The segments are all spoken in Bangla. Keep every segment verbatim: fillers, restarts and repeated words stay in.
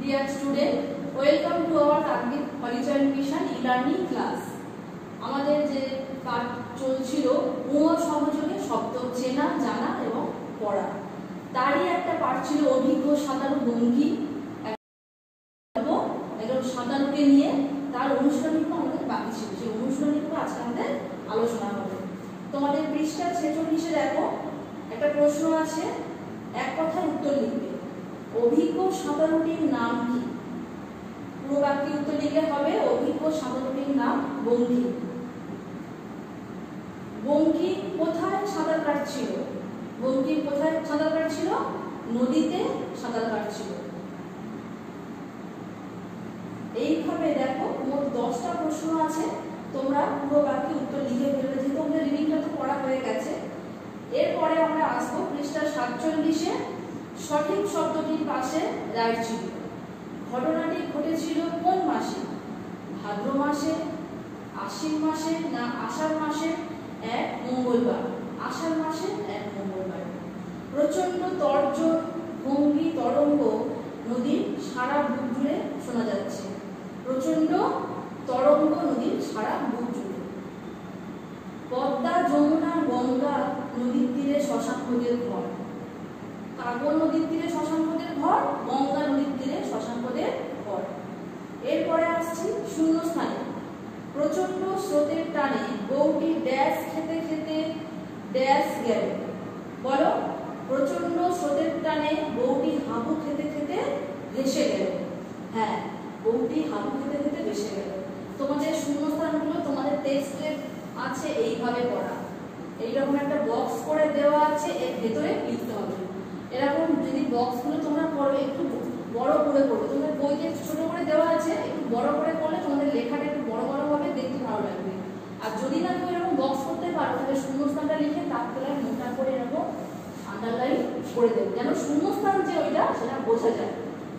Dear student, welcome to our Tagbit Holichal Mission e-learning class. আমাদের যে পাঠ চলছিল উম সহযোগে শব্দ চেনা জানা এবং পড়া, তারই একটা পাঠ ছিল অভিজ্ঞ সাঁতারু ভঙ্গি। একজন সাঁতারুকে নিয়ে তার অনুশীলনী আমাদের বাকি ছিল, সেই অনুশীলনী আজকে আমাদের আলোচনা হবে। তোমাদের পৃষ্ঠা ছেচল্লিশে দেখো একটা প্রশ্ন আছে, এক কথায় উত্তর লিখবে। অভিজ্ঞ সাঁতারুটির নাম কি? পুরো বাক্যে উত্তর লিখলে হবে অভিজ্ঞ সাঁতারুটির নাম বঙ্কি। বঙ্কি কোথায় সাঁতার কাটছিল? বঙ্কি কোথায় সাঁতার কাটছিল? নদীতে সাঁতার কাটছিল। এইভাবে দেখো মোট দশটা প্রশ্ন আছে, তোমরা পুরো বাক্যে উত্তর লিখে ফেলবে, যেহেতু আমাদের রিডিংটা তো পড়া হয়ে গেছে। এরপরে আমরা আসবো পৃষ্ঠা সাতচল্লিশে, সঠিক শব্দটির পাশে রাইট ছিল। ঘটনাটি ঘটেছিল কোন মাসে? ভাদ্র মাসে, আশ্বিন মাসে না আষাঢ় মাসে? এক মঙ্গলবার। আষাঢ় মাসে এক মঙ্গলবার। প্রচন্ড তর্জন ভঙ্গি তরঙ্গ নদীর সারা বুক জুড়ে শোনা যাচ্ছে। প্রচন্ড তরঙ্গ নদীর সারা বুক জুড়ে। পদ্মা যমুনা গঙ্গা নদীর তীরে শশাঙ্কদের ঘর। কাগর নদীর তীরে শশাঙ্কদের ঘর, গঙ্গা নদীর তীরে শশাঙ্কদের ঘর। এরপরে আসছি শূন্যস্থানে। প্রচন্ড স্রোতের টানে বউটি ড্যাশ খেতে খেতে ড্যাশ গেল। বলো, প্রচন্ড স্রোতের টানে বউটি হাবু খেতে খেতে ভেসে গেল। হ্যাঁ, বউটি হাবু খেতে খেতে ভেসে গেল। তোমাদের শূন্যস্থানগুলো তোমাদের টেক্সটে আছে এইভাবে পড়া। এইরকম একটা বক্স করে দেওয়া আছে, এর ভেতরে লিখতে হবে। এরকম যদি বক্সগুলো তোমরা পড়ো একটু বড় করে পড়ো, তোমাদের বইতে ছোট করে দেওয়া আছে, একটু বড় করে পড়লে তোমাদের লেখাটা একটু বড় বড় হবে, দেখতে ভালো লাগবে। আর যদি না কেউ এরকম বক্স করতে পারো, তাহলে শূন্যস্থানটা লিখে তার তলায় মোটা করে এরকম আন্ডারলাইন করে দেবে, যেন শূন্যস্থান যে ওইটা সেটা বোঝা যায়।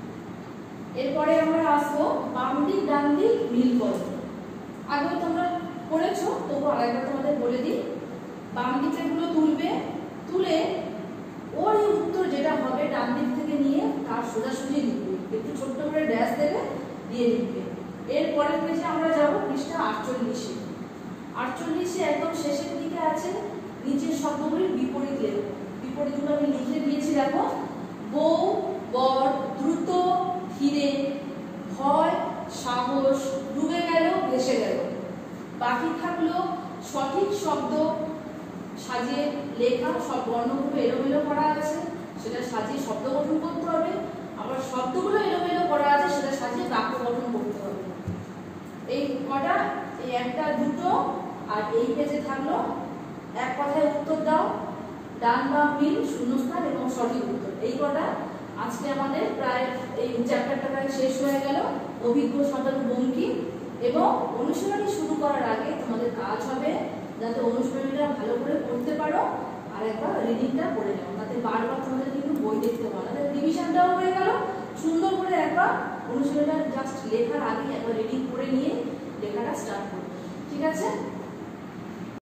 এরপরে আমরা আসবো বাম দিক ডান দিক মিল করো। আগে তোমরা পড়েছো, তবু আরেকবার তোমাদের বলে দিই। বাম দিকেরগুলো তুলবে, তুলে ওর এই উত্তর যেটা হবে ডান দিক থেকে নিয়ে তার সোজাসুজি লিখবে, একটু ছোট্ট করে ড্যাশ দেবে, দিয়ে লিখবে। এরপরের পেজে আমরা যাব পৃষ্ঠা আটচল্লিশে। আটচল্লিশে একদম শেষের দিকে আছে নিচের শব্দগুলির বিপরীত লেখো। বিপরীতগুলো আমি লিখে দিয়েছি, দেখো। বউ, বর, দ্রুত, ধীরে, ভয়, সাহস, ডুবে গেল, ভেসে গেল। বাকি থাকলো সঠিক শব্দ সাজিয়ে লেখা। সব বর্ণগুলো এলোমেলো করা আছে, সেটা সাজিয়ে শব্দ গঠন করতে হবে। আবার শব্দগুলো এলোমেলো করা আছে, সেটা সাজিয়ে বাক্য গঠন করতে হবে। এই কটা, এই একটা দুটো, আর এই পেজে থাকলো এক কথায় উত্তর দাও, ডান বা মিল, শূন্যস্থান এবং সঠিক উত্তর। এই কটা আজকে আমাদের প্রায় এই চ্যাপ্টারটা প্রায় শেষ হয়ে গেল। অভিজ্ঞ সাঁতারু ভঙ্গি। এবং অনুশীলনী শুরু করার আগে তোমাদের কাজ হবে যাতে অনুশীলনীটা ভালো করে করতে পারো, আর একবার রিডিংটা করে নাও, তাতে বারবার তোমাদের কিন্তু বই দেখতে পারো। তাদের রিভিশনটাও হয়ে গেল। সুন্দর করে একবার অনুশীলনীটা জাস্ট লেখার আগে একবার রিডিং করে নিয়ে লেখাটা স্টার্ট করো, ঠিক আছে?